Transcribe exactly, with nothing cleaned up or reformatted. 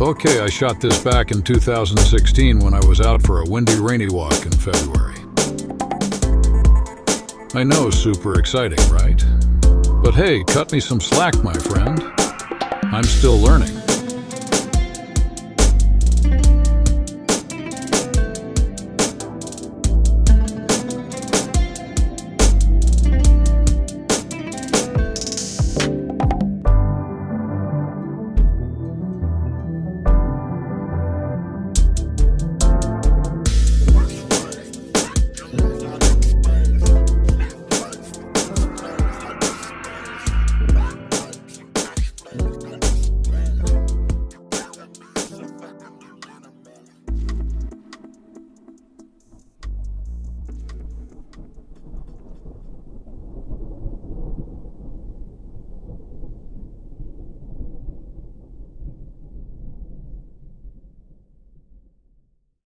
Okay, I shot this back in two thousand sixteen when I was out for a windy, rainy walk in February. I know, super exciting, right? But hey, cut me some slack, my friend. I'm still learning.